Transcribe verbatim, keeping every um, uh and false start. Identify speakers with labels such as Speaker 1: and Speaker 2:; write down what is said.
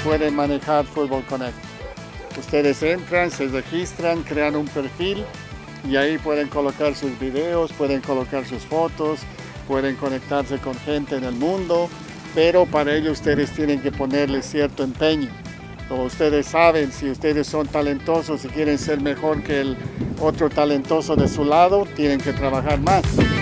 Speaker 1: pueden manejar FutbolConnect. Ustedes entran, se registran, crean un perfil y ahí pueden colocar sus videos, pueden colocar sus fotos, pueden conectarse con gente en el mundo, pero para ello ustedes tienen que ponerle cierto empeño. Como ustedes saben, si ustedes son talentosos y quieren ser mejor que el otro talentoso de su lado, tienen que trabajar más.